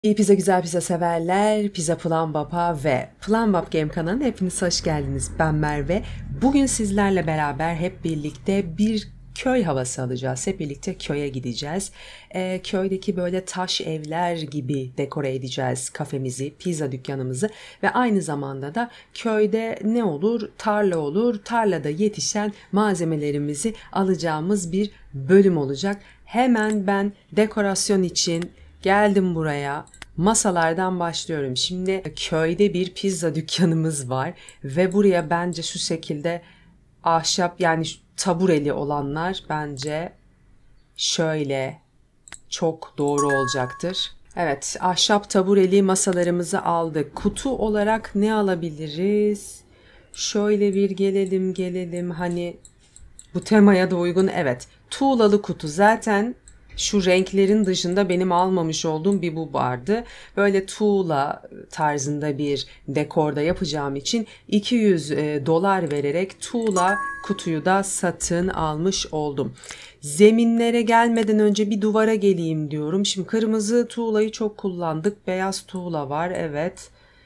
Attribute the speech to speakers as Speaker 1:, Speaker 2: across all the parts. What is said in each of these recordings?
Speaker 1: İyi pizza, güzel pizza severler, Pizza Plambap'a ve Plambap Game kanalına hepiniz hoş geldiniz. Ben Merve. Bugün sizlerle beraber hep birlikte bir köy havası alacağız. Hep birlikte köye gideceğiz. Köydeki böyle taş evler gibi dekore edeceğiz kafemizi, pizza dükkanımızı ve aynı zamanda da köyde ne olur? Tarla olur. Tarlada yetişen malzemelerimizi alacağımız bir bölüm olacak. Hemen ben dekorasyon için geldim buraya. Masalardan başlıyorum. Şimdi köyde bir pizza dükkanımız var ve buraya bence şu şekilde ahşap yani tabureli olanlar bence şöyle çok doğru olacaktır. Evet, ahşap tabureli masalarımızı aldık. Kutu olarak ne alabiliriz? Şöyle bir gelelim hani bu temaya da uygun, evet. Tuğlalı kutu zaten şu renklerin dışında benim almamış olduğum bir bu vardı. Böyle tuğla tarzında bir dekorda yapacağım için 200 dolar vererek tuğla kutuyu da satın almış oldum. Zeminlere gelmeden önce bir duvara geleyim diyorum. Şimdi kırmızı tuğlayı çok kullandık. Beyaz tuğla var, evet.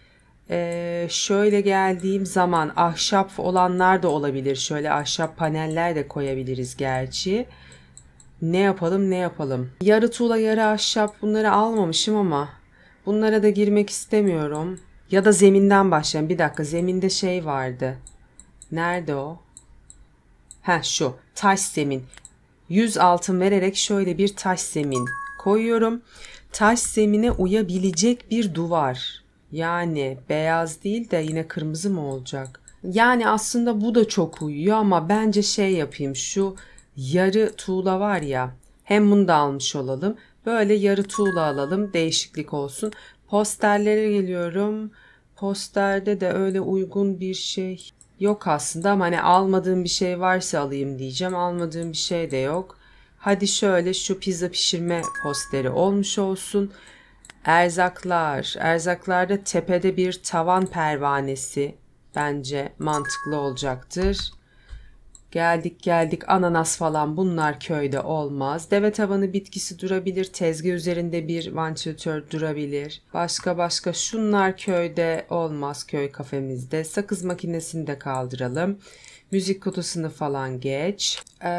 Speaker 1: Şöyle geldiğim zaman ahşap olanlar da olabilir. Şöyle ahşap paneller de koyabiliriz gerçi. Ne yapalım? Yarı tuğla yarı ahşap bunları almamışım ama bunlara da girmek istemiyorum. Ya da zeminden başlayalım. Bir dakika, zeminde şey vardı. Nerede o? Şu taş zemin. 100 altın vererek şöyle bir taş zemin koyuyorum. Taş zemine uyabilecek bir duvar. Yani beyaz değil de yine kırmızı mı olacak? Yani aslında bu da çok uyuyor ama bence şey yapayım, şu yarı tuğla var ya, hem bunu da almış olalım. Böyle yarı tuğla alalım, değişiklik olsun. Posterlere geliyorum. Posterde de öyle uygun bir şey yok aslında ama hani almadığım bir şey varsa alayım diyeceğim. Almadığım bir şey de yok. Hadi şöyle şu pizza pişirme posteri olmuş olsun. Erzaklar. Erzaklarda tepede bir tavan pervanesi bence mantıklı olacaktır. Geldik ananas falan bunlar köyde olmaz. Deve tabanı bitkisi durabilir. Tezgah üzerinde bir vantilatör durabilir. Başka şunlar köyde olmaz, köy kafemizde. Sakız makinesini de kaldıralım. Müzik kutusunu falan geç.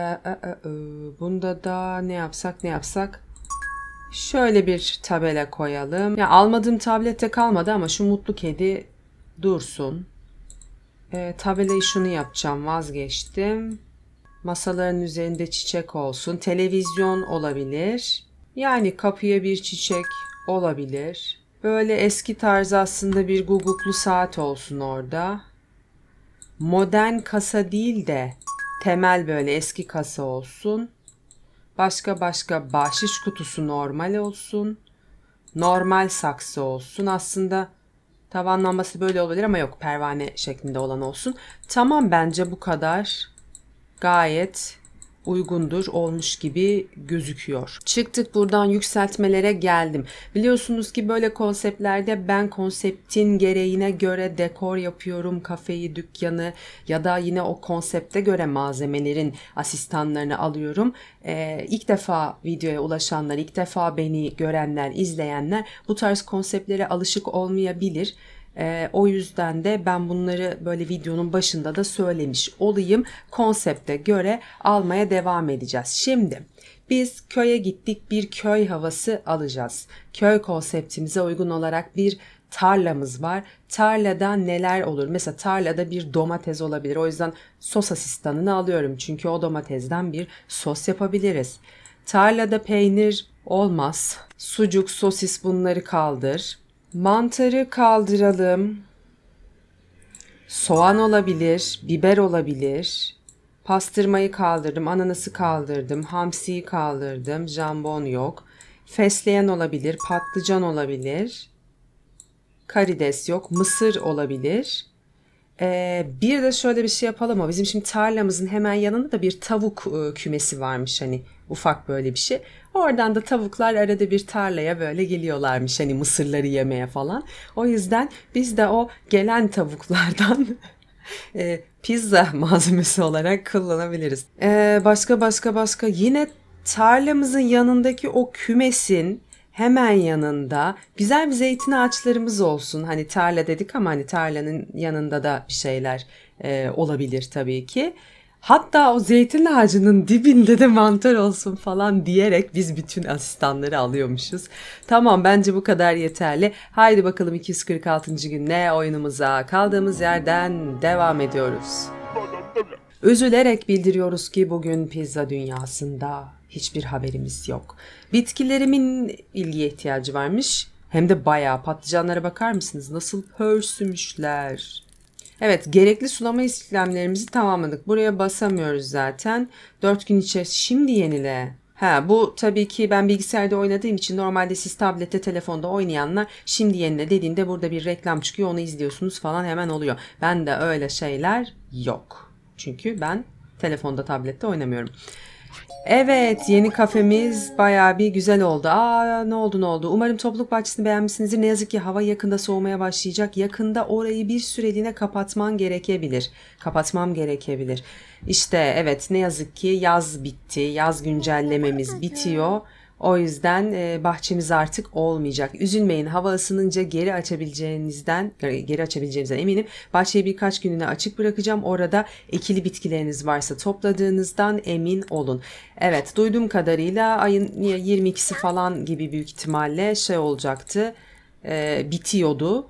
Speaker 1: Bunda da ne yapsak? Şöyle bir tabela koyalım. Ya almadığım tablette kalmadı ama şu mutlu kedi dursun. Tabelayı şunu yapacağım, vazgeçtim. Masaların üzerinde çiçek olsun. Televizyon olabilir. Yani kapıya bir çiçek olabilir. Böyle eski tarz aslında bir guguklu saat olsun orada. Modern kasa değil de temel böyle eski kasa olsun. Başka bahşiş kutusu normal olsun. Normal saksı olsun. Aslında tavan lambası böyle olabilir ama yok, pervane şeklinde olan olsun. Tamam, bence bu kadar gayet uygundur, olmuş gibi gözüküyor. Çıktık buradan, yükseltmelere geldim. Biliyorsunuz ki böyle konseptlerde ben konseptin gereğine göre dekor yapıyorum, kafeyi, dükkanı ya da yine o konsepte göre malzemelerin asistanlarını alıyorum. İlk defa videoya ulaşanlar, ilk defa beni görenler, izleyenler bu tarz konseptlere alışık olmayabilir. O yüzden de ben bunları böyle videonun başında da söylemiş olayım. Konsepte göre almaya devam edeceğiz. Şimdi biz köye gittik, bir köy havası alacağız. Köy konseptimize uygun olarak bir tarlamız var. Tarlada neler olur? Mesela tarlada bir domates olabilir. O yüzden sos asistanını alıyorum. Çünkü o domatesden bir sos yapabiliriz. Tarlada peynir olmaz. Sucuk, sosis bunları kaldır. Mantarı kaldıralım. Soğan olabilir, biber olabilir. Pastırmayı kaldırdım, ananası kaldırdım, hamsiyi kaldırdım, jambon yok. Fesleğen olabilir, patlıcan olabilir. Karides yok, mısır olabilir. Bir de şöyle bir şey yapalım ama bizim şimdi tarlamızın hemen yanında da bir tavuk kümesi varmış, hani ufak böyle bir şey. Oradan da tavuklar arada bir tarlaya böyle geliyorlarmış hani mısırları yemeye falan. O yüzden biz de o gelen tavuklardan pizza malzemesi olarak kullanabiliriz. Başka yine tarlamızın yanındaki o kümesin hemen yanında güzel bir zeytin ağaçlarımız olsun. Hani tarla dedik ama hani tarlanın yanında da bir şeyler olabilir tabii ki. Hatta o zeytin ağacının dibinde de mantar olsun falan diyerek biz bütün asistanları alıyormuşuz. Tamam, bence bu kadar yeterli. Haydi bakalım 246. günle oyunumuza kaldığımız yerden devam ediyoruz. Üzülerek bildiriyoruz ki bugün pizza dünyasında hiçbir haberimiz yok. Bitkilerimin ilgiye ihtiyacı varmış. Hem de bayağı. Patlıcanlara bakar mısınız? Nasıl pörsümüşler. Evet, gerekli sulama işlemlerimizi tamamladık. Buraya basamıyoruz zaten. 4 gün içerisinde şimdi yenile. Bu tabii ki ben bilgisayarda oynadığım için, normalde siz tablette, telefonda oynayanlar şimdi yenile dediğinde burada bir reklam çıkıyor, onu izliyorsunuz falan, hemen oluyor. Ben de öyle şeyler yok. Çünkü ben telefonda, tablette oynamıyorum. Evet, yeni kafemiz bayağı bir güzel oldu. Ne oldu? Umarım topluluk bahçesini beğenmişsinizdir. Ne yazık ki hava yakında soğumaya başlayacak. Yakında orayı bir süreliğine kapatmam gerekebilir. İşte evet, ne yazık ki yaz bitti. Yaz güncellememiz bitiyor. O yüzden bahçemiz artık olmayacak. Üzülmeyin, hava ısınınca geri açabileceğimizden eminim. Bahçeyi birkaç gününe açık bırakacağım. Orada ekili bitkileriniz varsa topladığınızdan emin olun. Evet, duyduğum kadarıyla ayın 22'si falan gibi büyük ihtimalle olacaktı. Bitiyordu.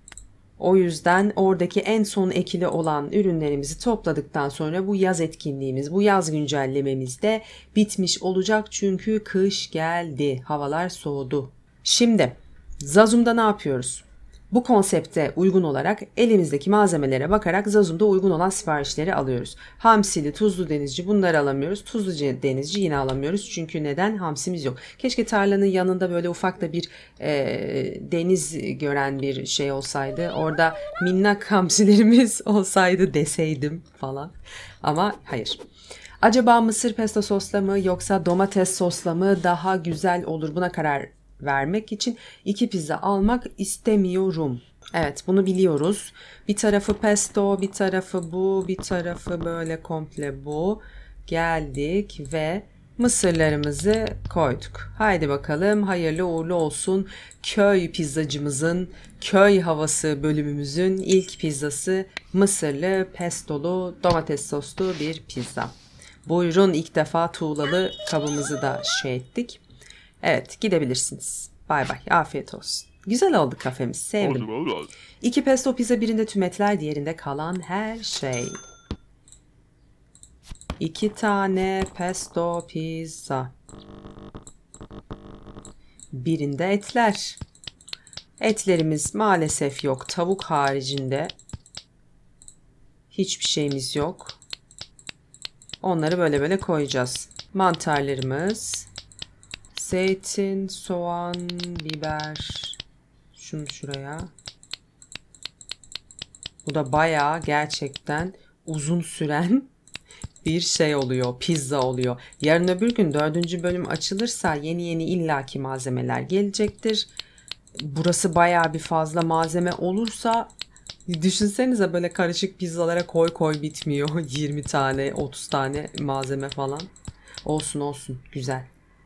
Speaker 1: O yüzden oradaki en son ekili olan ürünlerimizi topladıktan sonra bu yaz etkinliğimiz, bu yaz güncellememiz de bitmiş olacak. Çünkü kış geldi, havalar soğudu. Şimdi Zazum'da ne yapıyoruz? Bu konsepte uygun olarak elimizdeki malzemelere bakarak Zazum'da uygun olan siparişleri alıyoruz. Hamsili, tuzlu denizci bunları alamıyoruz. Tuzlu denizci yine alamıyoruz. Çünkü neden? Hamsimiz yok. Keşke tarlanın yanında böyle ufak da bir deniz gören bir şey olsaydı. Orada minnak hamsilerimiz olsaydı deseydim falan. Ama hayır. Acaba mısır pesto sosla mı yoksa domates sosla mı daha güzel olur? Buna karar vermek için 2 pizza almak istemiyorum. Evet, bunu biliyoruz. Bir tarafı pesto, bir tarafı bu, bir tarafı böyle komple bu. Geldik ve mısırlarımızı koyduk. Haydi bakalım, hayırlı uğurlu olsun. Köy pizzacımızın, köy havası bölümümüzün ilk pizzası mısırlı, pestolu, domates soslu bir pizza. Buyurun, ilk defa tuğlalı kabımızı da ettik. Evet, gidebilirsiniz. Bay bay, afiyet olsun. Güzel oldu kafemiz, sevdim. 2 pesto pizza, birinde tüm etler, diğerinde kalan her şey. 2 tane pesto pizza. Birinde etler. Etlerimiz maalesef yok. Tavuk haricinde hiçbir şeyimiz yok. Onları böyle böyle koyacağız. Mantarlarımız, zeytin, soğan, biber. Şunu şuraya. Bu da bayağı gerçekten uzun süren bir şey oluyor. Pizza oluyor. Yarın öbür gün 4. bölüm açılırsa yeni illaki malzemeler gelecektir. Burası bayağı bir fazla malzeme olursa düşünsenize, böyle karışık pizzalara koy bitmiyor. 20 tane 30 tane malzeme falan. Olsun güzel.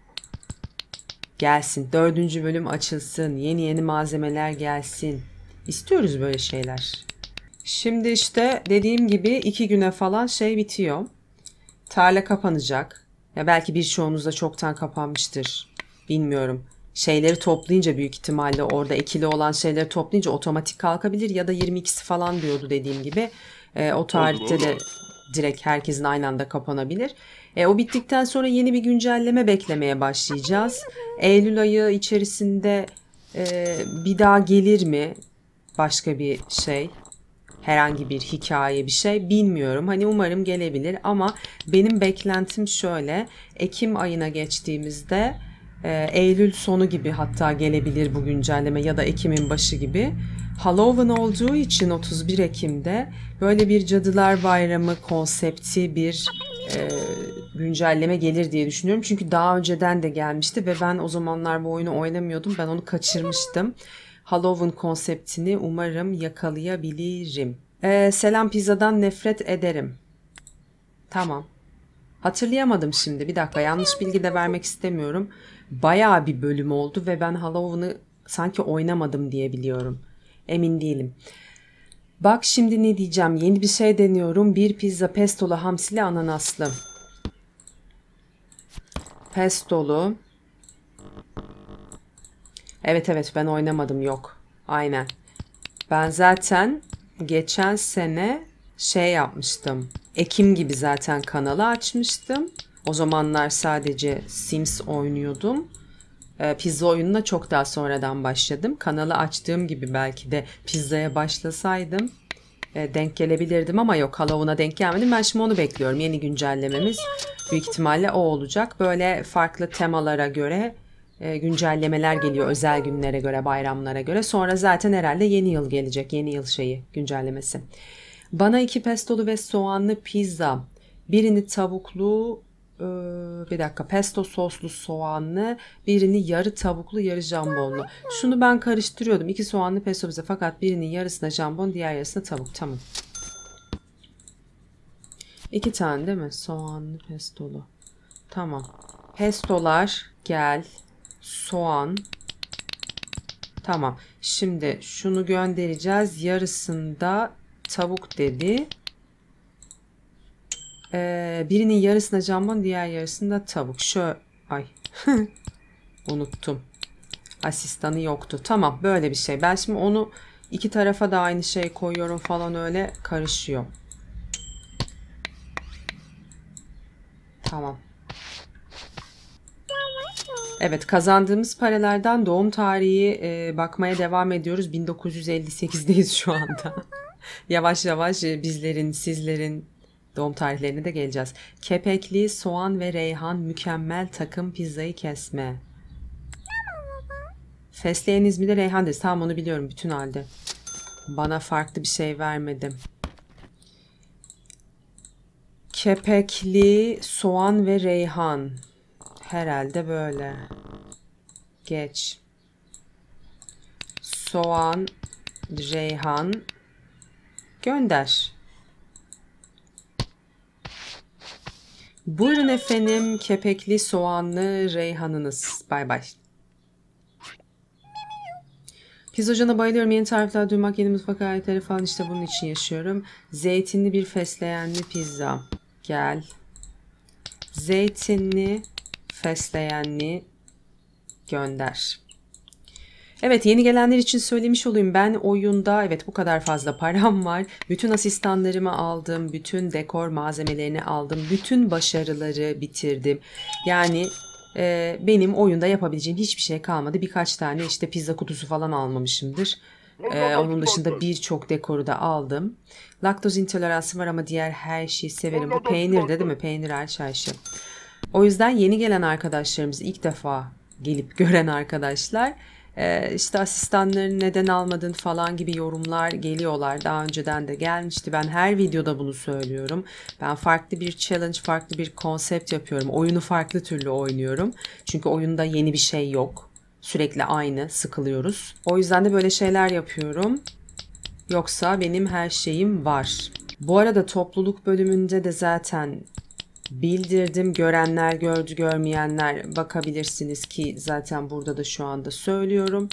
Speaker 1: Gelsin 4. bölüm açılsın. Yeni malzemeler gelsin. İstiyoruz böyle şeyler. Şimdi işte dediğim gibi 2 güne falan bitiyor. Tarla kapanacak. Ya belki birçoğunuzda çoktan kapanmıştır. Bilmiyorum. Şeyleri toplayınca, büyük ihtimalle orada ekili olan şeyleri toplayınca otomatik kalkabilir ya da 22'si falan diyordu dediğim gibi. O tarihte de direkt herkesin aynı anda kapanabilir. O bittikten sonra yeni bir güncelleme beklemeye başlayacağız. Eylül ayı içerisinde bir daha gelir mi başka bir şey? Herhangi bir hikaye, bir şey bilmiyorum. Hani umarım gelebilir ama benim beklentim şöyle. Ekim ayına geçtiğimizde Eylül sonu gibi hatta gelebilir bu güncelleme ya da Ekim'in başı gibi. Halloween olduğu için 31 Ekim'de böyle bir Cadılar Bayramı konsepti bir güncelleme gelir diye düşünüyorum. Çünkü daha önceden de gelmişti ve ben o zamanlar bu oyunu oynamıyordum. Ben onu kaçırmıştım. Halloween konseptini umarım yakalayabilirim. Selam pizzadan nefret ederim. Tamam. Hatırlayamadım şimdi. Bir dakika, yanlış bilgi de vermek istemiyorum. bayağı bir bölüm oldu ve ben Halloween'ı sanki oynamadım diye biliyorum. Emin değilim. Bak şimdi ne diyeceğim. Yeni bir şey deniyorum. Bir pizza pestolu, hamsili, ananaslı. Pestolu. Evet ben oynamadım, yok. Aynen. Ben zaten geçen sene şey yapmıştım. Ekim gibi zaten kanalı açmıştım. O zamanlar sadece Sims oynuyordum. Pizza oyununa çok daha sonradan başladım. Kanalı açtığım gibi belki de pizzaya başlasaydım denk gelebilirdim ama yok, Halloween'a denk gelmedim. Ben şimdi onu bekliyorum. Yeni güncellememiz büyük ihtimalle o olacak. Böyle farklı temalara göre güncellemeler geliyor. Özel günlere göre, bayramlara göre. Sonra zaten herhalde yeni yıl gelecek. Yeni yıl güncellemesi. Bana 2 pestolu ve soğanlı pizza. Birini tavuklu, bir dakika, pesto soslu soğanlı, birini yarı tavuklu yarı jambonlu. Şunu ben karıştırıyordum. 2 soğanlı pesto pizza, fakat birinin yarısına jambon, diğer yarısına tavuk. Tamam. 2 tane değil mi? Soğanlı pestolu. Tamam. Pestolar gel. Soğan. Tamam. Şimdi şunu göndereceğiz. Yarısında tavuk dedi. Birinin yarısında jambon, diğer yarısında tavuk. Ay. Unuttum. Asistanı yoktu. Tamam, böyle bir şey. Ben şimdi onu iki tarafa da aynı şey koyuyorum falan, öyle karışıyor. Tamam. Evet, kazandığımız paralardan doğum tarihi bakmaya devam ediyoruz. 1958'deyiz şu anda. Yavaş yavaş bizlerin, sizlerin doğum tarihlerine de geleceğiz. Kepekli, soğan ve reyhan mükemmel takım pizzayı kesme. Fesleğen İzmir'de reyhan dedi. Tamam, onu biliyorum bütün halde. Bana farklı bir şey vermedim. Kepekli, soğan ve reyhan. Herhalde böyle. Geç. Soğan, reyhan. Gönder. Buyurun efendim, kepekli, soğanlı reyhanınız. Bay bay. Pizzacana bayılıyorum. Yeni tarifler duymak, yeni mutfak aletleri falan, işte bunun için yaşıyorum. Zeytinli bir fesleğenli pizza. Gel. Zeytinli, fesleğenli gönder. Evet, yeni gelenler için söylemiş olayım. Ben oyunda evet bu kadar fazla param var. Bütün asistanlarımı aldım. Bütün dekor malzemelerini aldım. Bütün başarıları bitirdim. Yani benim oyunda yapabileceğim hiçbir şey kalmadı. Birkaç tane işte pizza kutusu falan almamışımdır. Onun dışında birçok dekoru da aldım. Laktoz intoleransı var ama diğer her şeyi severim. Bu peynir de değil mi? Peynir erşaşı. O yüzden yeni gelen arkadaşlarımız, ilk defa gelip gören arkadaşlar, işte asistanların neden almadın falan gibi yorumlar geliyorlar. Daha önceden de gelmişti. Ben her videoda bunu söylüyorum. Ben farklı bir challenge, farklı bir konsept yapıyorum. Oyunu farklı türlü oynuyorum. Çünkü oyunda yeni bir şey yok. Sürekli aynı, sıkılıyoruz. O yüzden de böyle şeyler yapıyorum. Yoksa benim her şeyim var. Bu arada topluluk bölümünde de zaten bildirdim. Görenler gördü, görmeyenler bakabilirsiniz ki zaten burada da şu anda söylüyorum.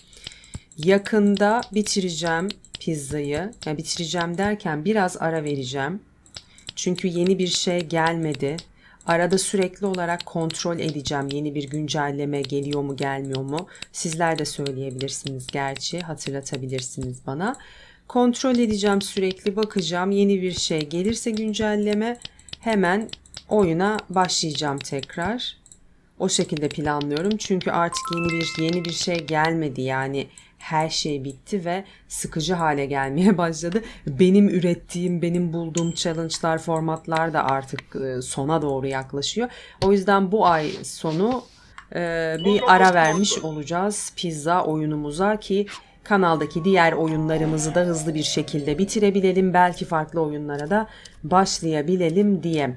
Speaker 1: Yakında bitireceğim pizzayı. Yani bitireceğim derken biraz ara vereceğim. Çünkü yeni bir şey gelmedi. Arada sürekli olarak kontrol edeceğim. Yeni bir güncelleme geliyor mu, gelmiyor mu? Sizler de söyleyebilirsiniz gerçi. Hatırlatabilirsiniz bana. Kontrol edeceğim, sürekli bakacağım. Yeni bir şey gelirse güncelleme hemen oyuna başlayacağım tekrar. O şekilde planlıyorum. Çünkü artık yeni bir şey gelmedi. Yani her şey bitti ve sıkıcı hale gelmeye başladı. Benim ürettiğim, benim bulduğum challenge'lar, formatlar da artık sona doğru yaklaşıyor. O yüzden bu ay sonu bir ara vermiş olacağız pizza oyunumuza ki kanaldaki diğer oyunlarımızı da hızlı bir şekilde bitirebilelim. Belki farklı oyunlara da başlayabilelim diye.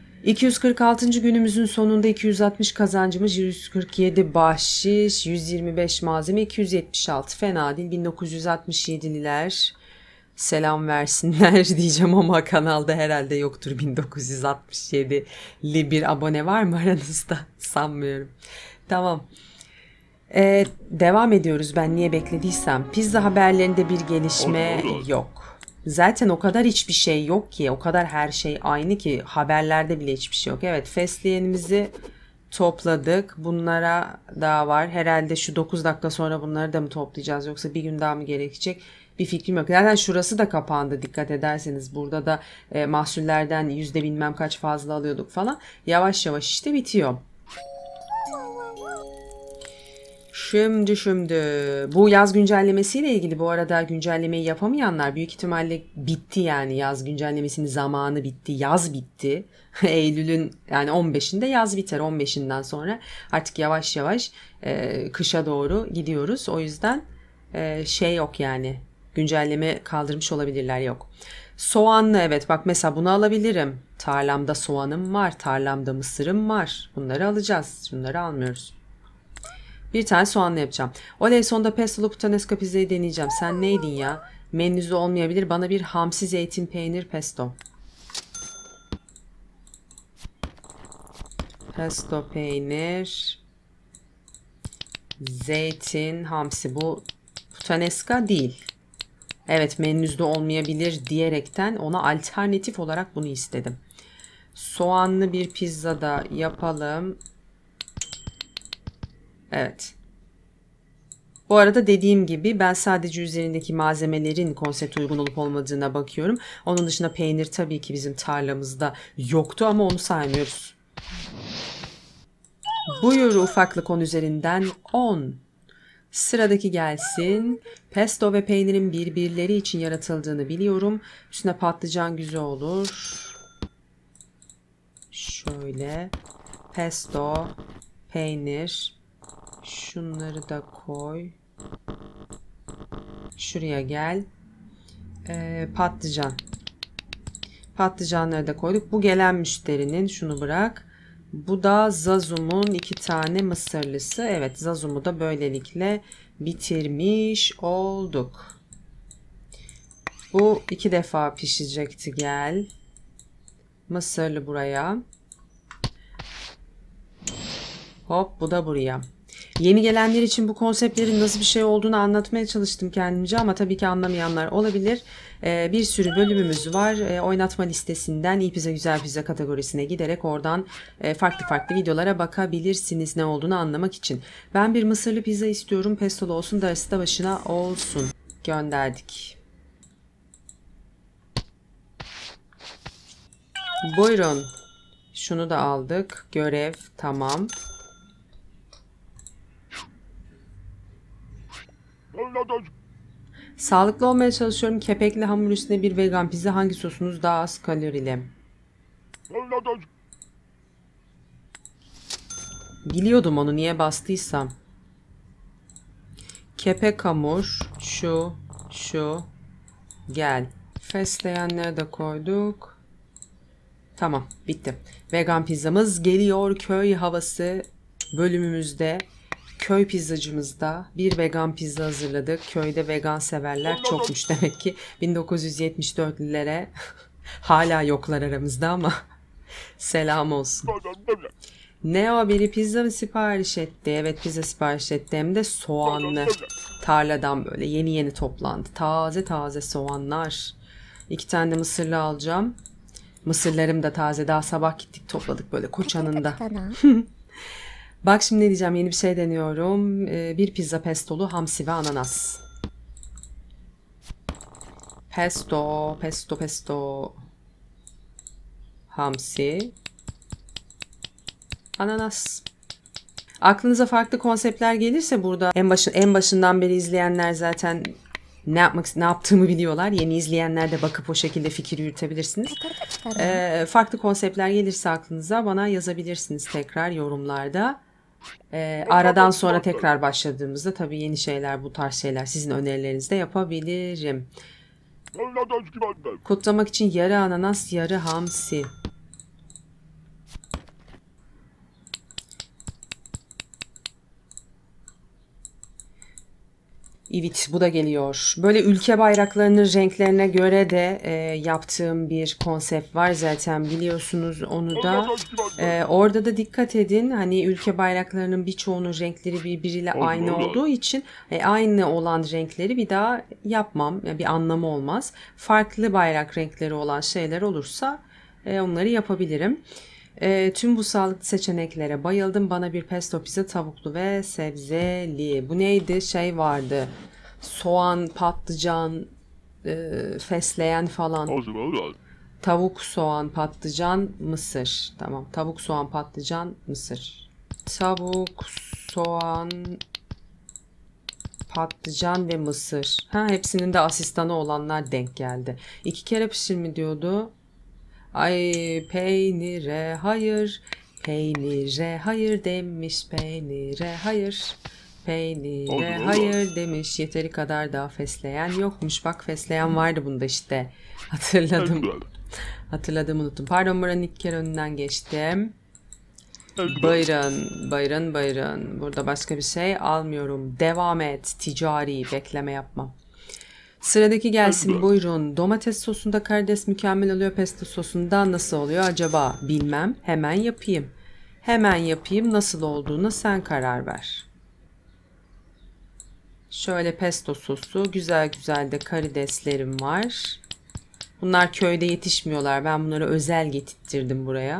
Speaker 1: 246. günümüzün sonunda 260 kazancımız, 147 bahşiş, 125 malzeme, 276 fena değil. 1967'liler selam versinler diyeceğim ama kanalda herhalde yoktur 1967'li bir abone var mı aranızda? Sanmıyorum. Tamam. Devam ediyoruz, ben niye beklediysem. Pizza haberlerinde bir gelişme yok. Zaten o kadar hiçbir şey yok ki. O kadar her şey aynı ki haberlerde bile hiçbir şey yok. Evet, fesleğenimizi topladık. Bunlara daha var. Herhalde şu 9 dakika sonra bunları da mı toplayacağız yoksa bir gün daha mı gerekecek? Bir fikrim yok. Zaten şurası da kapandı, dikkat ederseniz. Burada da mahsullerden yüzde bilmem kaç fazla alıyorduk falan. Yavaş yavaş işte bitiyor. Şimdi bu yaz güncellemesiyle ilgili, bu arada güncellemeyi yapamayanlar büyük ihtimalle bitti, yani yaz güncellemesinin zamanı bitti, yaz bitti. Eylül'ün yani 15'inde yaz biter, 15'inden sonra artık yavaş yavaş kışa doğru gidiyoruz. O yüzden şey yok yani, güncelleme kaldırmış olabilirler, yok. Soğanlı, evet bak mesela bunu alabilirim. Tarlamda soğanım var, tarlamda mısırım var, bunları alacağız, şunları almıyoruz. Bir tane soğanlı yapacağım. Oley, sonunda pestolu puttanesca pizzayı deneyeceğim. Sen neydin ya? Menüsü olmayabilir. Bana bir hamsi zeytin peynir pesto. Pesto peynir. Zeytin hamsi. Bu puttanesca değil. Evet, menüsü olmayabilir diyerekten ona alternatif olarak bunu istedim. Soğanlı bir pizza da yapalım. Evet. Bu arada dediğim gibi ben sadece üzerindeki malzemelerin konsept uygun olup olmadığına bakıyorum. Onun dışında peynir tabii ki bizim tarlamızda yoktu ama onu saymıyoruz. Buyur ufaklık, 10 üzerinden 10. Sıradaki gelsin. Pesto ve peynirin birbirleri için yaratıldığını biliyorum. Üstüne patlıcan güzel olur. Şöyle. Pesto, peynir. Şunları da koy. Şuraya gel. Patlıcan. Patlıcanları da koyduk. Bu gelen müşterinin, şunu bırak. Bu da Zazum'un 2 tane mısırlısı. Evet, Zazum'u da böylelikle bitirmiş olduk. Bu 2 defa pişecekti, gel. Mısırlı buraya. Hop, bu da buraya. Yeni gelenler için bu konseptlerin nasıl bir şey olduğunu anlatmaya çalıştım kendimce ama tabii ki anlamayanlar olabilir. Bir sürü bölümümüz var. Oynatma listesinden iyi pizza güzel pizza kategorisine giderek oradan farklı videolara bakabilirsiniz ne olduğunu anlamak için. Ben bir mısırlı pizza istiyorum. Pestolu olsun, darısı da başına olsun. Gönderdik. Buyurun. Şunu da aldık. Görev tamam. Sağlıklı olmaya çalışıyorum. Kepekli hamur üstüne bir vegan pizza. Hangi sosunuz daha az kalorili? Biliyordum onu, niye bastıysam. Kepek hamur. Şu. Gel. Fesleğenleri de koyduk. Tamam, bitti. Vegan pizzamız geliyor. Köy havası bölümümüzde. Köy pizzacımızda bir vegan pizza hazırladık. Köyde vegan severler çokmuş demek ki. 1974'lülere hala yoklar aramızda ama selam olsun. Neo biri pizza mı sipariş etti? Evet, pizza sipariş etti, hem de soğanlı. Tarladan böyle yeni toplandı. Taze soğanlar. 2 tane de mısırlı alacağım. Mısırlarım da taze. Daha sabah gittik topladık böyle koçanında. Bak şimdi ne diyeceğim, yeni bir şey deniyorum. Bir pizza pestolu hamsi ve ananas. Pesto. Hamsi. Ananas. Aklınıza farklı konseptler gelirse burada en başından beri izleyenler zaten ne yaptığımı biliyorlar. Yeni izleyenler de bakıp o şekilde fikir yürütebilirsiniz. Farklı konseptler gelirse aklınıza bana yazabilirsiniz tekrar yorumlarda. Aradan sonra tekrar başladığımızda tabii yeni şeyler, bu tarz şeyler sizin önerilerinizde yapabilirim. Kutlamak için yarı ananas, yarı hamsi. Evet, bu da geliyor. Böyle ülke bayraklarının renklerine göre de yaptığım bir konsept var zaten biliyorsunuz onu da. Orada da dikkat edin, hani ülke bayraklarının birçoğunun renkleri birbiriyle aynı olduğu için aynı olan renkleri bir daha yapmam. Yani bir anlamı olmaz. Farklı bayrak renkleri olan şeyler olursa onları yapabilirim. Tüm bu sağlıklı seçeneklere bayıldım. Bana bir pesto pizza tavuklu ve sebzeli. Bu neydi? Şey vardı. Soğan, patlıcan, fesleğen falan. Tavuk, soğan, patlıcan, mısır. Tamam. Tavuk, soğan, patlıcan, mısır. Tavuk, soğan, patlıcan ve mısır. Ha, hepsinin de asistanı olanlar denk geldi. 2 kere pişir mi diyordu? Ay, peynire hayır, peynire hayır demiş, peynire hayır, peynire hayır demiş. Yeteri kadar daha fesleğen yokmuş. Bak, fesleğen vardı bunda işte. Hatırladım. Hatırladım, unuttum. Pardon, buranın ilk kere önünden geçtim. Buyurun, buyurun, buyurun. Burada başka bir şey almıyorum. Devam et. Ticari, bekleme yapmam. Sıradaki gelsin, buyurun. Domates sosunda karides mükemmel oluyor. Pesto sosunda nasıl oluyor acaba? Bilmem. Hemen yapayım. Hemen yapayım. Nasıl olduğuna sen karar ver. Şöyle pesto sosu. Güzel güzel de karideslerim var. Bunlar köyde yetişmiyorlar. Ben bunları özel getirttirdim buraya.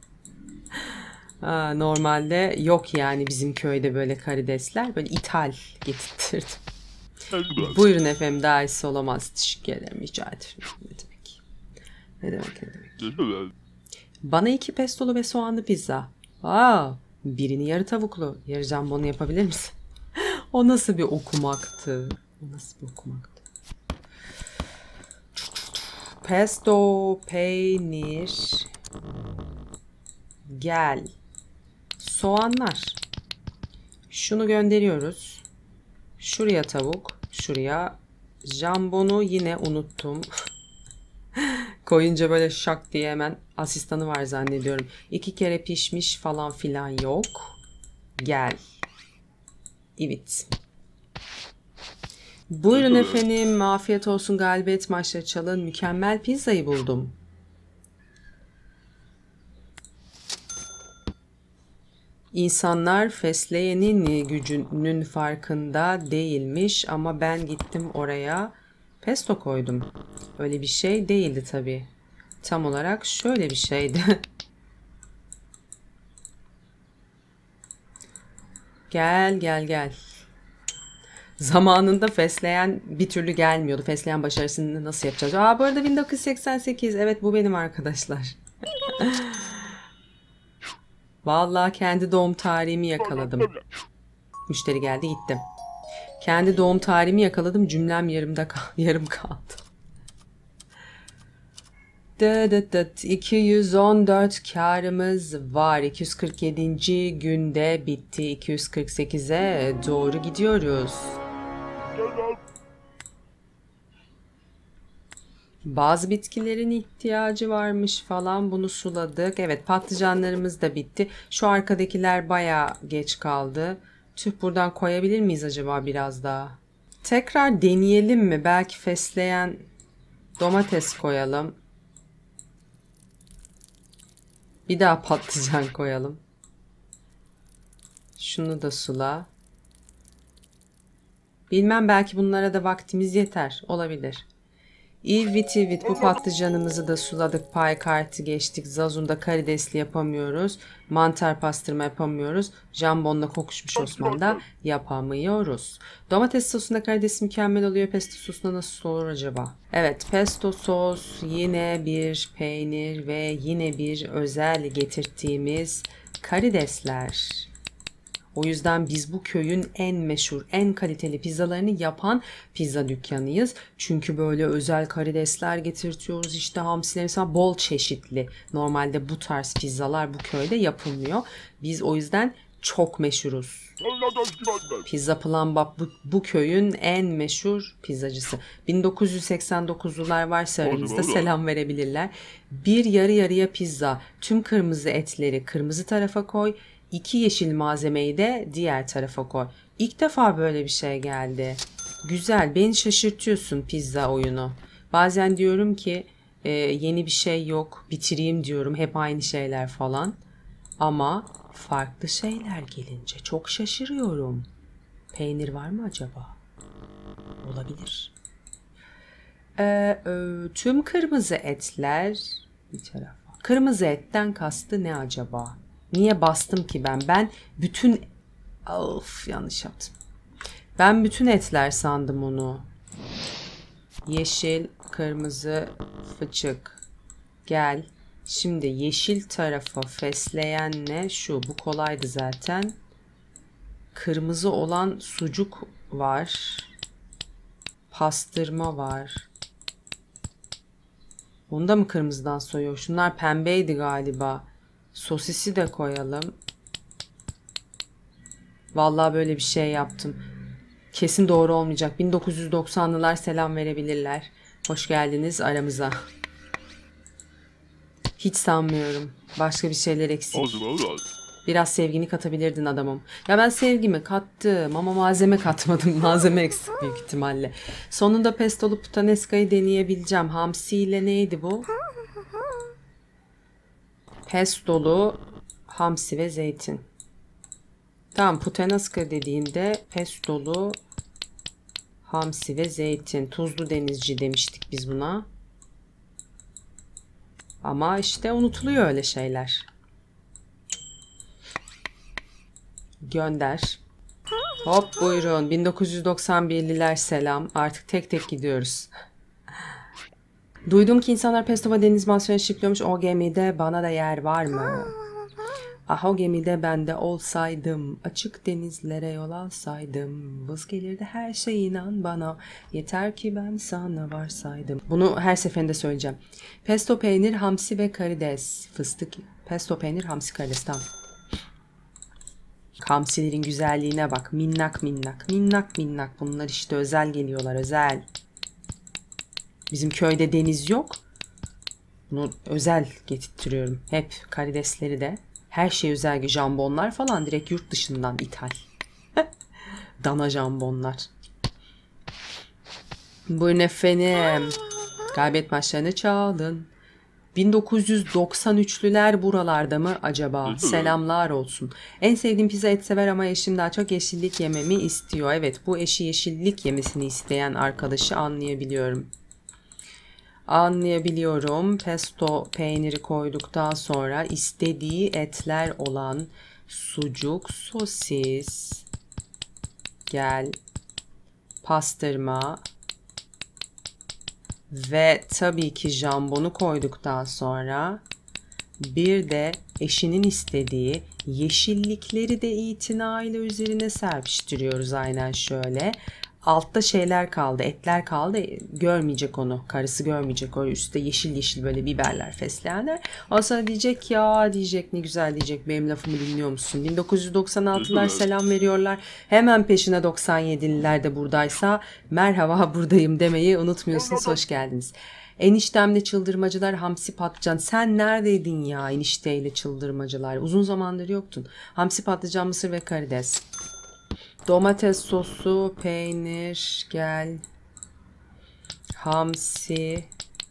Speaker 1: Normalde yok yani bizim köyde böyle karidesler. Böyle ithal getirttirdim. Buyurun efendim, daha iyisi olamaz. Teşekkür ederim, rica ederim. Ne demek? Ne demek, ne demek? Bana 2 pestolu ve soğanlı pizza. Birini yarı tavuklu, yarı jambonlu yapabilir misin? O nasıl bir okumaktı? O nasıl bir okumaktı? Pesto, peynir, gel. Soğanlar. Şunu gönderiyoruz. Şuraya tavuk, şuraya jambonu yine unuttum. Koyunca böyle şak diye hemen asistanı var zannediyorum. 2 kere pişmiş falan filan yok. Gel. Evet. Buyurun efendim, afiyet olsun, galibiyet maçları çalın. Mükemmel pizzayı buldum. İnsanlar fesleğenin gücünün farkında değilmiş ama ben gittim oraya pesto koydum. Öyle bir şey değildi tabii. Tam olarak şöyle bir şeydi. Gel gel gel. Zamanında fesleğen bir türlü gelmiyordu. Fesleğen başarısını nasıl yapacağız? Bu arada 1988. Evet, bu benim arkadaşlar. Vallahi kendi doğum tarihimi yakaladım. Müşteri geldi, gittim. Kendi doğum tarihimi yakaladım. Cümlem yarım kaldı. 214 karımız var. 247. günde bitti. 248'e doğru gidiyoruz. Bazı bitkilerin ihtiyacı varmış falan, bunu suladık. Evet, patlıcanlarımız da bitti. Şu arkadakiler bayağı geç kaldı. Tüh, buradan koyabilir miyiz acaba biraz daha? Tekrar deneyelim mi? Belki fesleğen domates koyalım. Bir daha patlıcan koyalım. Şunu da sula. Bilmem, belki bunlara da vaktimiz yeter. Olabilir. Evet, bu patlıcanımızı da suladık. Pay kartı geçtik. Zazunda karidesli yapamıyoruz. Mantar pastırma yapamıyoruz. Jambonla kokuşmuş Osman'da yapamıyoruz. Domates sosunda karides mükemmel oluyor. Pesto sosunda nasıl olur acaba? Evet, pesto sos, yine bir peynir ve yine bir özel getirttiğimiz karidesler. O yüzden biz bu köyün en meşhur, en kaliteli pizzalarını yapan pizza dükkanıyız. Çünkü böyle özel karidesler getirtiyoruz. İşte hamsiler mesela bol çeşitli. Normalde bu tarz pizzalar bu köyde yapılmıyor. Biz o yüzden çok meşhuruz. Pizza Plambap bu köyün en meşhur pizzacısı. 1989'lular varsa aranızda selam verebilirler. Bir yarı yarıya pizza. Tüm kırmızı etleri kırmızı tarafa koy. 2 yeşil malzemeyi de diğer tarafa koy. İlk defa böyle bir şey geldi. Güzel. Beni şaşırtıyorsun pizza oyunu. Bazen diyorum ki yeni bir şey yok. Bitireyim diyorum. Hep aynı şeyler falan. Ama farklı şeyler gelince çok şaşırıyorum. Peynir var mı acaba? Olabilir. Tüm kırmızı etler bir tarafa. Kırmızı etten kastı ne acaba? Niye bastım ki ben? Ben bütün... Of, yanlış yaptım. Ben bütün etler sandım onu. Yeşil, kırmızı, fıçık. Gel. Şimdi yeşil tarafa fesleğen ne? Şu. Bu kolaydı zaten. Kırmızı olan sucuk var. Pastırma var. Onu da mı kırmızıdan soyuyor? Şunlar pembeydi galiba. Sosisi de koyalım. Vallahi böyle bir şey yaptım. Kesin doğru olmayacak. 1990'lılar selam verebilirler. Hoş geldiniz aramıza. Hiç sanmıyorum. Başka bir şeyler eksik. Biraz sevgini katabilirdin adamım. Ya ben sevgimi kattım ama malzeme katmadım. Malzeme eksik büyük ihtimalle. Sonunda pestolu puttanesca'yı deneyebileceğim. Hamsi ile neydi bu? Pestolu, hamsi ve zeytin. Tamam, puttanesca dediğinde pestolu, hamsi ve zeytin. Tuzlu denizci demiştik biz buna. Ama işte unutuluyor öyle şeyler. Gönder. Hop buyurun. 1991'liler selam. Artık tek tek gidiyoruz. Duydum ki insanlar pesto ve deniz mahsulleri şipliyormuş. O gemide bana da yer var mı? Ah, o gemide ben de olsaydım, açık denizlere yol alsaydım, vız gelirdi her şey, inan bana, yeter ki ben sana varsaydım. Bunu her seferinde söyleyeceğim. Pesto, peynir, hamsi ve karides. Fıstık, pesto, peynir, hamsi, karides. Tamam. Hamsilerin güzelliğine bak. Minnak minnak. Minnak minnak. Bunlar işte özel geliyorlar. Özel. Bizim köyde deniz yok. Bunu özel getirtiyorum. Hep karidesleri de. Her şey özel. Jambonlar falan direkt yurt dışından ithal. Dana jambonlar. Buyurun efendim. Galibiyet maçlarını çaldın. 1993'lüler buralarda mı acaba? Selamlar olsun. En sevdiğim pizza, et sever ama eşim daha çok yeşillik yememi istiyor. Evet, bu eşi yeşillik yemesini isteyen arkadaşı anlayabiliyorum. Anlayabiliyorum. Pesto peyniri koyduktan sonra istediği etler olan sucuk, sosis, gel, pastırma ve tabii ki jambonu koyduktan sonra bir de eşinin istediği yeşillikleri de itinayla üzerine serpiştiriyoruz aynen şöyle. Altta şeyler kaldı, etler kaldı. Görmeyecek onu. Karısı görmeyecek. O üstte yeşil yeşil böyle biberler, fesleğenler. O sonra diyecek ya, diyecek ne güzel, diyecek benim lafımı dinliyor musun? 1996'lar selam veriyorlar. Hemen peşine 97'liler de buradaysa merhaba buradayım demeyi unutmuyorsunuz. Hoş geldiniz. Eniştemle çıldırmacılar, hamsi patlıcan. Sen neredeydin ya enişteyle çıldırmacılar? Uzun zamandır yoktun. Hamsi patlıcan, mısır ve karides. Domates sosu, peynir, gel, hamsi,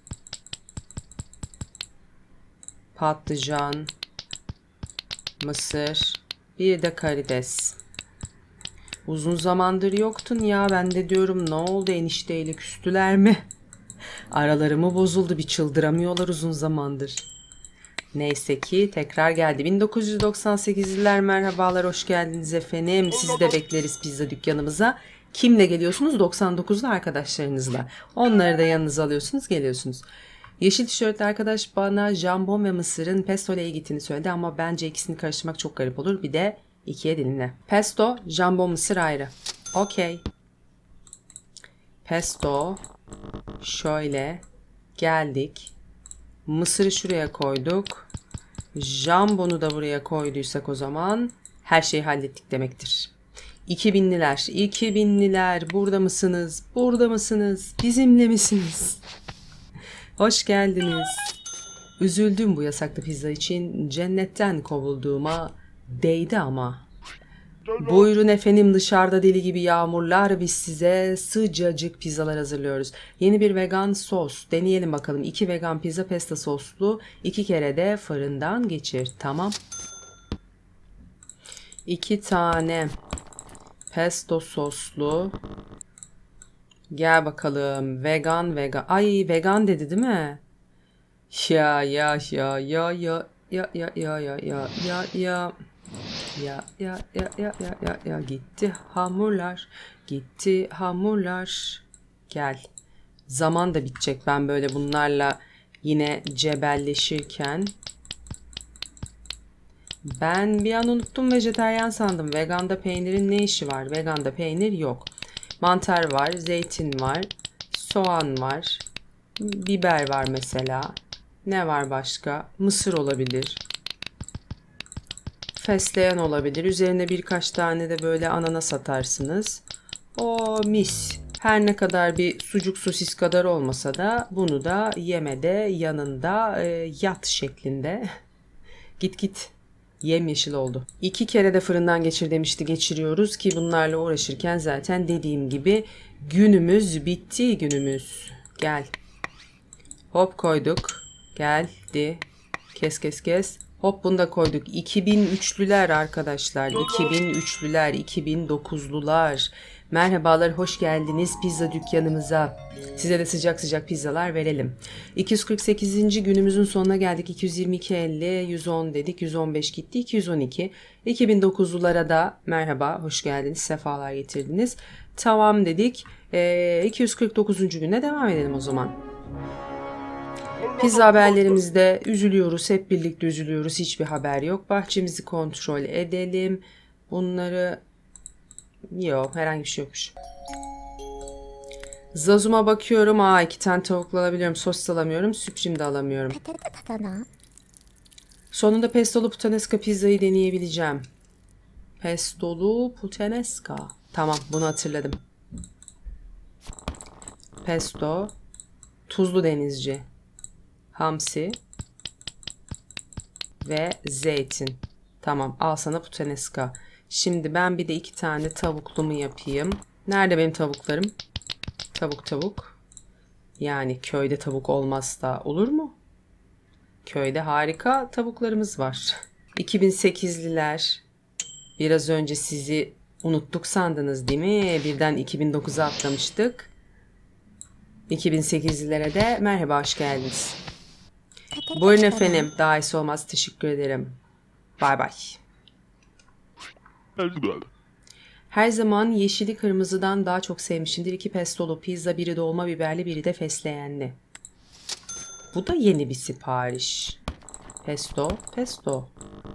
Speaker 1: patlıcan, mısır, bir de karides. Uzun zamandır yoktun ya, ben de diyorum ne oldu, enişteyle küstüler mi? Aralarımı bozuldu, bir çıldıramıyorlar uzun zamandır. Neyse ki tekrar geldi. 1998'liler merhabalar, hoş geldiniz efendim. Sizi de bekleriz pizza dükkanımıza. Kimle geliyorsunuz? 99'lu arkadaşlarınızla. Onları da yanınıza alıyorsunuz, geliyorsunuz. Yeşil tişörtlü arkadaş bana jambon ve mısırın pesto ile gittiğini söyledi ama bence ikisini karıştırmak çok garip olur. Bir de ikiye dilimle. Pesto, jambon, mısır ayrı. Okey. Pesto. Şöyle. Geldik. Mısırı şuraya koyduk. Jambonu da buraya koyduysak o zaman her şeyi hallettik demektir. 2000'liler, 2000'liler burada mısınız? Burada mısınız? Bizimle misiniz? Hoş geldiniz. Üzüldüm bu yasaklı pizza için. Cennetten kovulduğuma değdi ama. Buyurun efendim, dışarıda deli gibi yağmurlar, biz size sıcacık pizzalar hazırlıyoruz. Yeni bir vegan sos deneyelim bakalım. 2 vegan pizza pesto soslu, 2 kere de fırından geçir. Tamam. 2 tane pesto soslu. Gel bakalım, vegan. Ay, vegan dedi değil mi? Ya ya ya ya ya ya ya ya ya ya ya ya. Ya gitti hamurlar. Gel. Zaman da bitecek ben böyle bunlarla yine cebelleşirken. Ben bir an unuttum, vejetaryen sandım. Veganda peynirin ne işi var? Veganda peynir yok. Mantar var, zeytin var, soğan var, biber var mesela. Ne var başka? Mısır olabilir. Fesleğen olabilir. Üzerine birkaç tane de böyle ananas atarsınız. O mis. Her ne kadar bir sucuk sosis kadar olmasa da bunu da yemede yanında yat şeklinde. Git. Yemyeşil oldu. 2 kere de fırından geçir demişti. Geçiriyoruz ki bunlarla uğraşırken zaten dediğim gibi günümüz bitti günümüz. Gel. Hop koyduk. Geldi. Kes. Hop bunu da koyduk. 2003'lüler arkadaşlar. 2003'lüler, 2009'lular. Merhabalar, hoş geldiniz pizza dükkanımıza. Size de sıcak sıcak pizzalar verelim. 248. günümüzün sonuna geldik. 222.50, 110 dedik. 115 gitti. 212. 2009'lulara da merhaba, hoş geldiniz. Sefalar getirdiniz. Tamam dedik. 249. güne devam edelim o zaman. Pizza haberlerimizde üzülüyoruz. Hep birlikte üzülüyoruz. Hiçbir haber yok. Bahçemizi kontrol edelim. Bunları... Yok, herhangi bir şey yokmuş. Zazuma bakıyorum. 2 tane tavuklu alabiliyorum. Sos alamıyorum. Supreme de alamıyorum. Sonunda pestolu puttanesca pizzayı deneyebileceğim. Pestolu puttanesca. Tamam, bunu hatırladım. Pesto. Tuzlu denizci. Hamsi. Ve zeytin. Tamam, al sana puttanesca. Şimdi ben bir de 2 tane tavuklu mu yapayım? Nerede benim tavuklarım? Tavuk. Yani köyde tavuk olmazsa olur mu? Köyde harika tavuklarımız var. 2008'liler. Biraz önce sizi unuttuk sandınız değil mi? Birden 2009'a atlamıştık. 2008'lilere de merhaba, hoş geldiniz. Buyurun efendim. Daha iyisi olmaz. Teşekkür ederim. Bay bay. Her zaman yeşili kırmızıdan daha çok sevmişimdir. 2 pestolu pizza, biri dolma biberli, biri de fesleğenli. Bu da yeni bir sipariş. Pesto.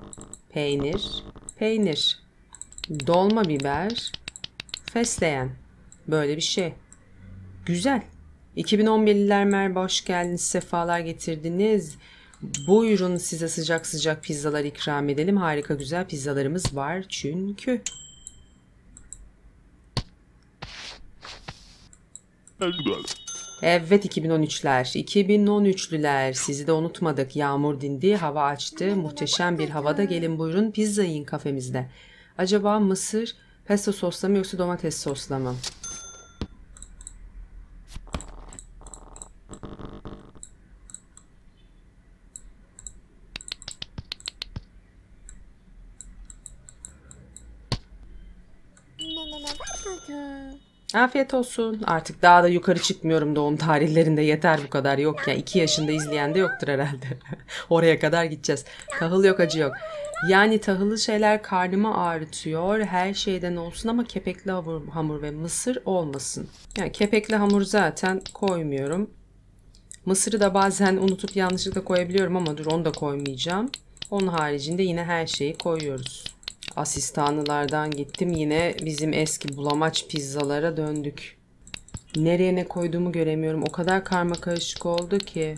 Speaker 1: Peynir. Dolma biber, fesleğen. Böyle bir şey. Güzel. 2011'liler merhaba, hoş geldiniz. Sefalar getirdiniz. Buyurun, size sıcak sıcak pizzalar ikram edelim. Harika güzel pizzalarımız var çünkü. Evet 2013'lüler. Sizi de unutmadık. Yağmur dindi, hava açtı. Muhteşem bir havada gelin buyurun pizza yiyin kafemizde. Acaba mısır pesto sosla mı yoksa domates sosla mı? Afiyet olsun. Artık daha da yukarı çıkmıyorum doğum tarihlerinde. Yeter bu kadar. Yok ya. 2 yaşında izleyen de yoktur herhalde. Oraya kadar gideceğiz. Tahıl yok, acı yok. Yani tahıllı şeyler karnımı ağrıtıyor. Her şeyden olsun ama kepekli hamur ve mısır olmasın. Yani kepekli hamur zaten koymuyorum. Mısırı da bazen unutup yanlışlıkla koyabiliyorum ama dur, onu da koymayacağım. Onun haricinde yine her şeyi koyuyoruz. Asistanlılardan gittim, yine bizim eski bulamaç pizzalara döndük. Nereye ne koyduğumu göremiyorum. O kadar karmakarışık oldu ki.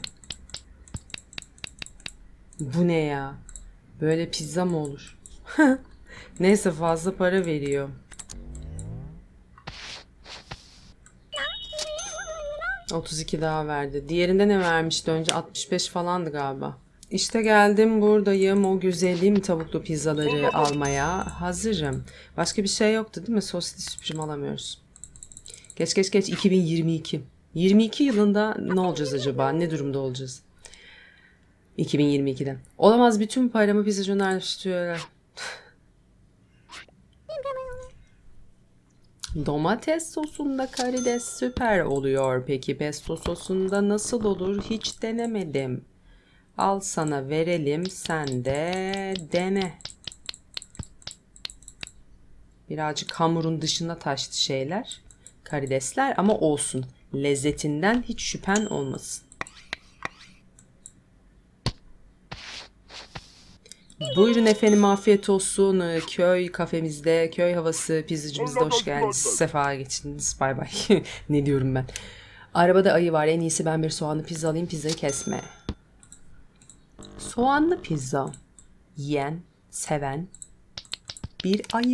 Speaker 1: Bu ne ya? Böyle pizza mı olur? Neyse, fazla para veriyor. $32 daha verdi. Diğerinde ne vermişti önce? 65 falandı galiba. İşte geldim, buradayım. O güzelim tavuklu pizzaları almaya hazırım. Başka bir şey yoktu değil mi? Sosisli süpürüm alamıyoruz. Geç 2022. 22 yılında ne olacağız acaba? Ne durumda olacağız? 2022'den. Olamaz, bütün paramı pizzacılar istiyorlar. Domates sosunda karides süper oluyor. Peki pesto sosunda nasıl olur? Hiç denemedim. Al sana verelim, sen de dene. Birazcık hamurun dışına taştı şeyler. Karidesler ama olsun. Lezzetinden hiç şüphen olmasın. Buyurun efendim, afiyet olsun. Köy kafemizde, köy havası pizzacımızda hoş geldiniz. Sefa geçtiniz. Bay bay. Ne diyorum ben. Arabada ayı var. En iyisi ben bir soğanlı pizza alayım. Pizzayı kesme. Soğanlı pizza. Yiyen, seven bir ayı.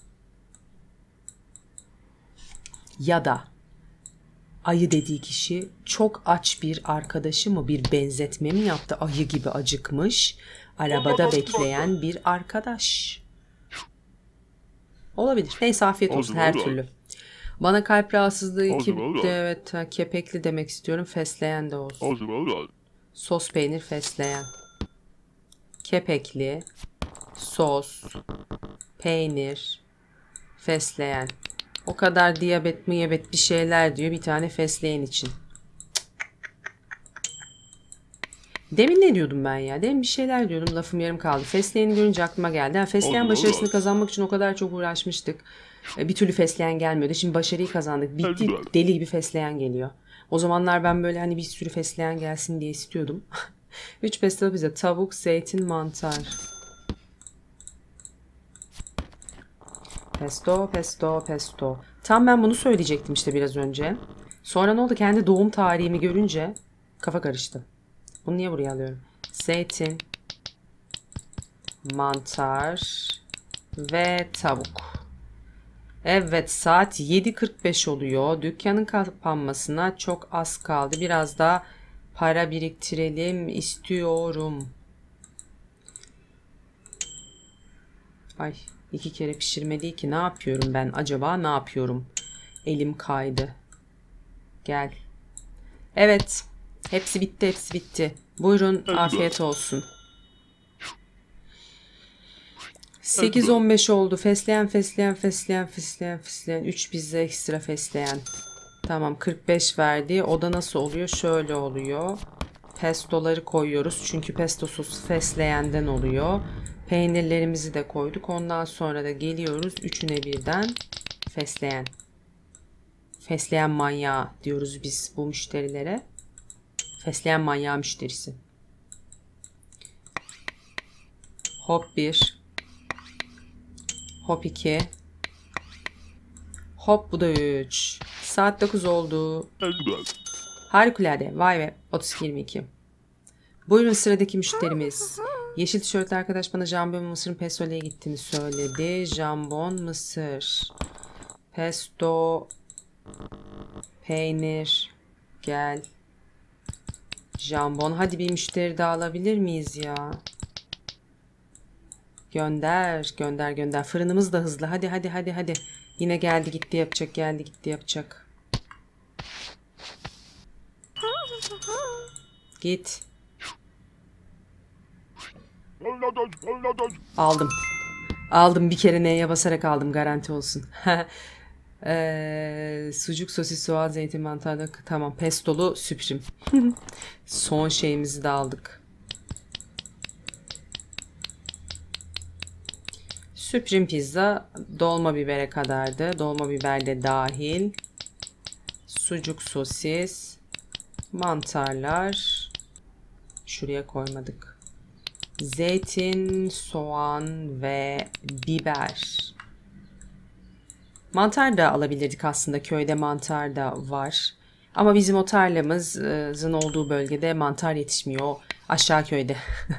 Speaker 1: Ya da ayı dediği kişi çok aç bir arkadaşı mı, bir benzetme mi yaptı? Ayı gibi acıkmış. Arabada bekleyen bir arkadaş. Olabilir. Neyse, afiyet olsun her türlü. Bana kalp rahatsızlığı evet, kepekli demek istiyorum. Fesleğen de olsun. Sos peynir fesleğen. Kepekli, sos, peynir, fesleğen. O kadar diyabet miyabet bir şeyler diyor bir tane fesleğen için. Demin ne diyordum ben ya? Demin bir şeyler diyordum, lafım yarım kaldı. Fesleğeni görünce aklıma geldi. Yani fesleğen başarısını kazanmak için o kadar çok uğraşmıştık. Bir türlü fesleğen gelmiyordu. Şimdi başarıyı kazandık. Bitti, deli gibi fesleğen geliyor. O zamanlar ben böyle hani bir sürü fesleğen gelsin diye istiyordum. 3 pesto pizza, tavuk, zeytin, mantar. Pesto, pesto, pesto. Tam ben bunu söyleyecektim işte biraz önce. Sonra ne oldu? Kendi doğum tarihimi görünce kafa karıştı. Bunu niye buraya alıyorum? Zeytin, mantar ve tavuk. Evet, saat 7:45 oluyor. Dükkanın kapanmasına çok az kaldı. Biraz daha para biriktirelim istiyorum. Ay, 2 kere pişirme değil ki. Ne yapıyorum ben? Acaba ne yapıyorum? Elim kaydı. Gel. Evet. Hepsi bitti, hepsi bitti. Buyurun, afiyet olsun. 8:15 oldu. Fesleğen, fesleğen, fesleğen, fesleğen, fesleğen. 3 pizza ekstra fesleğen. Tamam, 45 verdi. O da nasıl oluyor? Şöyle oluyor. Pestoları koyuyoruz. Çünkü pesto sosu fesleğenden oluyor. Peynirlerimizi de koyduk. Ondan sonra da geliyoruz. Üçüne birden fesleğen. Fesleğen manyağı diyoruz biz bu müşterilere. Fesleğen manyağı müşterisi. Hop 1. Hop 2. Hop, bu da 3. Saat 9 oldu. Harikulade. Vay be. 32-22. Buyurun, sıradaki müşterimiz. Yeşil tişörtlü arkadaş bana jambon mısırın pesto'ya gittiğini söyledi. Jambon mısır. Pesto. Peynir. Gel. Jambon. Hadi bir müşteri daha alabilir miyiz ya? Gönder. Gönder gönder. Fırınımız da hızlı. Hadi hadi hadi hadi. Yine geldi gitti yapacak. Geldi gitti yapacak. Git. Aldım. Aldım. Bir kere neye basarak aldım. Garanti olsun. Sucuk, sosis, soğan, zeytin, mantarlı. Tamam. Pestolu süprim. Son şeyimizi de aldık. Süprim pizza dolma bibere kadardı. Dolma biber de dahil. Sucuk, sosis, mantarlar. Şuraya koymadık. Zeytin, soğan ve biber. Mantar da alabilirdik aslında. Köyde mantar da var. Ama bizim o tarlamızın olduğu bölgede mantar yetişmiyor. Aşağı köyde.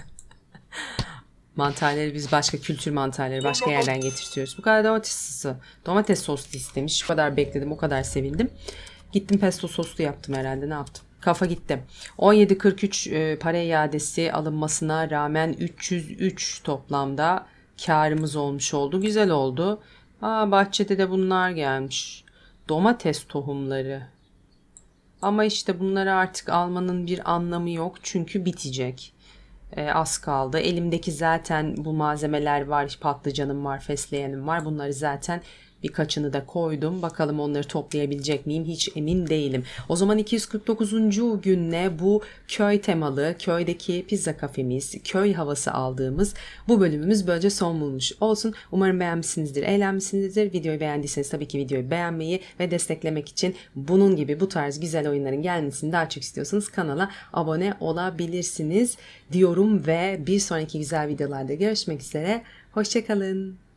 Speaker 1: Mantarları biz başka kültür mantarları başka yerden getirtiyoruz. Bu kadar domates sosu. Domates soslu istemiş. Bu kadar bekledim. O kadar sevindim. Gittim pesto soslu yaptım herhalde. Ne yaptım? Kafa gitti. 17.43 para iadesi alınmasına rağmen 303 toplamda karımız olmuş oldu. Güzel oldu. Bahçede de bunlar gelmiş. Domates tohumları. Ama işte bunları artık almanın bir anlamı yok. Çünkü bitecek. Az kaldı. Elimdeki zaten bu malzemeler var. Patlıcanım var, fesleğenim var. Bunları zaten birkaçını da koydum. Bakalım onları toplayabilecek miyim? Hiç emin değilim. O zaman 249. günle bu köy temalı, köydeki pizza kafemiz, köy havası aldığımız bu bölümümüz böylece son bulmuş olsun. Umarım beğenmişsinizdir, eğlenmişsinizdir. Videoyu beğendiyseniz tabii ki videoyu beğenmeyi ve desteklemek için bunun gibi bu tarz güzel oyunların gelmesini daha çok istiyorsanız kanala abone olabilirsiniz diyorum ve bir sonraki güzel videolarda görüşmek üzere. Hoşça kalın.